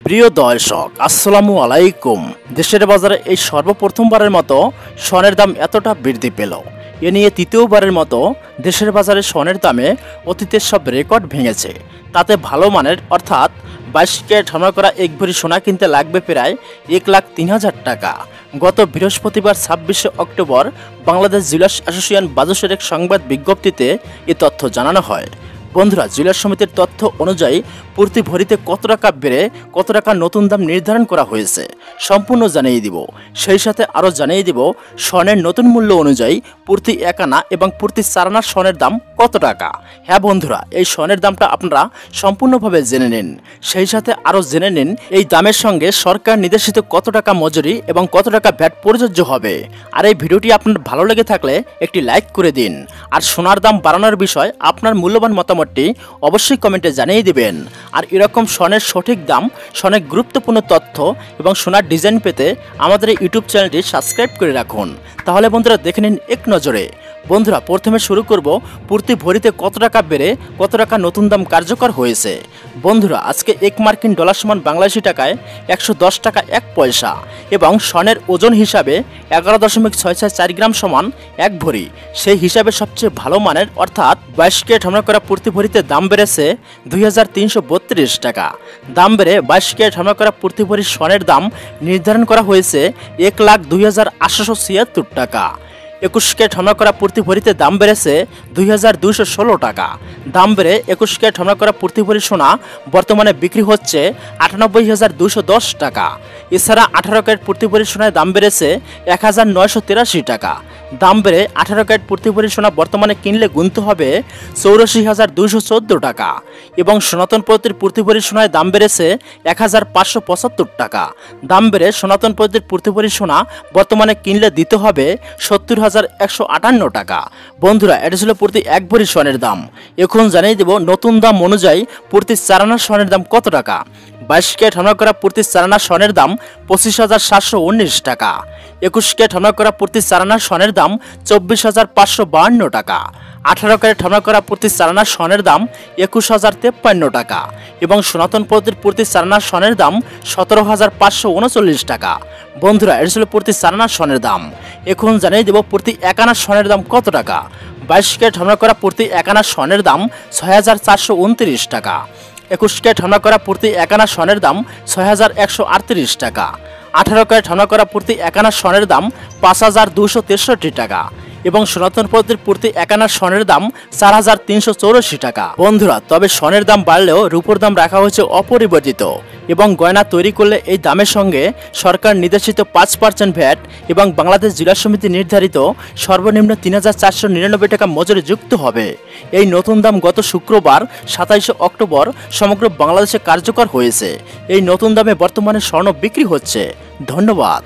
প্রিয় দর্শক, আসসালামু আলাইকুম। দেশের বাজারে এই সর্বপ্রথমবারের মতো স্বর্ণের দাম এতটা বৃদ্ধি পেল। এ নিয়ে তৃতীয়বারের মতো দেশের বাজারে স্বর্ণের দামে অতীতের সব রেকর্ড ভেঙেছে। তাতে ভালো মানের অর্থাৎ 22 ক্যারেট হামলা করা এক ভরি সোনা কিনতে লাগবে প্রায় 1,03,000 টাকা। গত বৃহস্পতিবার 26শে অক্টোবর বাংলাদেশ জুয়েলার্স অ্যাসোসিয়েশন বাজেটের এক সংবাদ বিজ্ঞপ্তিতে এ তথ্য জানানো হয়। বন্ধুরা, জুয়েলার্স সমিতির তথ্য অনুযায়ী প্রতি ভরিতে কত টাকা বেড়ে কত টাকা নতুন দাম নির্ধারণ করা হয়েছে সম্পূর্ণ জানিয়ে দিব। সেই সাথে আরও জানিয়ে দিব স্বর্ণের নতুন মূল্য অনুযায়ী প্রতি 1 আনা এবং প্রতি 4 আনা স্বর্ণের দাম কত টাকা। হ্যাঁ বন্ধুরা, এই স্বর্ণের দামটা আপনারা সম্পূর্ণভাবে জেনে নিন। সেই সাথে আরও জেনে নিন এই দামের সঙ্গে সরকার নির্দেশিত কত টাকা মজুরি এবং কত টাকা ভ্যাট প্রযোজ্য হবে। আর এই ভিডিওটি আপনার ভালো লেগে থাকলে একটি লাইক করে দিন। আর সোনার দাম বাড়ানোর বিষয় আপনার মূল্যবান মতামতটি অবশ্যই কমেন্টে জানিয়ে দিবেন। আর এরকম স্বর্ণের সঠিক দাম, স্বর্ণের গুরুত্বপূর্ণ তথ্য এবং সোনার ডিজাইন পেতে আমাদের এই ইউটিউব চ্যানেলটি সাবস্ক্রাইব করে রাখুন। তাহলে বন্ধুরা দেখে নিন এক নজরে। বন্ধুরা, প্রথমে শুরু করব প্রতি ভরিতে কত টাকা বেড়ে কত টাকা নতুন দাম কার্যকর হয়েছে। বন্ধুরা, আজকে 1 মার্কিন ডলার সমান বাংলাদেশি টাকায় 110 টাকা 1 পয়সা এবং স্বর্ণের ওজন হিসাবে 11.664 গ্রাম সমান 1 ভরি। সেই হিসাবে সবচেয়ে ভালো মানের অর্থাৎ 22 ক্যারেট হামলা করা প্রতি ভরিতে দাম বেড়েছে 2,332 টাকা। দাম বেড়ে 22 ক্যারেট হামলা করা প্রতি ভরি স্বর্ণের দাম নির্ধারণ করা হয়েছে 1,02,876 টাকা। 21 ক্যারেট হামলা করা প্রতি ভরিতে দাম বেড়েছে 2,216 টাকা। দাম বেড়ে 21 ক্যারেট হামলা করা প্রতি ভরি সোনা বর্তমানে বিক্রি হচ্ছে 98,210 টাকা। এছাড়া 18 ক্যারেট প্রতি ভরি সোনার দাম বেড়েছে 1,983 টাকা। দাম বেড়ে 18 ক্যারেট প্রতি ভরি সোনা বর্তমানে কিনলে গুনতে হবে 84,214 টাকা। এবং সনাতন পদ্ধতির প্রতি ভরি সোনায় দাম বেড়েছে 1,575 টাকা। দাম বেড়ে সনাতন পদ্ধতির প্রতি ভরি সোনা বর্তমানে কিনলে দিতে হবে 70,158 টাকা। বন্ধুরা, এটা ছিল প্রতি 1 ভরি স্বর্ণের দাম। এখন জানিয়ে দেব নতুন দাম অনুযায়ী প্রতি 4 আনা স্বর্ণের দাম কত টাকা। 22 ক্যারেট হামলা করা প্রতি 4 আনা স্বর্ণের দাম 25,719 টাকা। 21 ক্যারেট হামলা করা প্রতি 4 আনা স্বর্ণের দাম 24,552 টাকা। 18 ক্যারেট হামলা করা প্রতি 4 আনা স্বর্ণের দাম 21,053 টাকা এবং সনাতন পদ্ধতির প্রতি 4 আনা স্বর্ণের দাম 17,539 টাকা। বন্ধুরা, এটা ছিল প্রতি 4 আনা স্বর্ণের দাম। এখন জানিয়ে দেব প্রতি 1 আনা স্বর্ণের দাম কত টাকা। 22 ক্যারেট হামলা করা প্রতি 1 আনা স্বর্ণের দাম 6,429 টাকা। 21 ক্যারেট হামলা করা প্রতি 1 আনা স্বর্ণের দাম 6,138 টাকা। 18 ক্যারেট হামলা করা প্রতি 1 আনা স্বর্ণের দাম 5,263 টাকা এবং সনাতন পদ্ধতির প্রতি 1 আনা স্বর্ণের দাম 4,384 টাকা। বন্ধুরা, তবে স্বর্ণের দাম বাড়লেও রূপোর দাম রাখা হয়েছে অপরিবর্তিত এবং গয়না তৈরি করলে এই দামের সঙ্গে সরকার নির্দেশিত 5% ভ্যাট এবং বাংলাদেশ জুয়েলার্স সমিতি নির্ধারিত সর্বনিম্ন 3,499 টাকা মজুরি যুক্ত হবে। এই নতুন দাম গত শুক্রবার 27শে অক্টোবর সমগ্র বাংলাদেশে কার্যকর হয়েছে। এই নতুন দামে বর্তমানে স্বর্ণ বিক্রি হচ্ছে। ধন্যবাদ।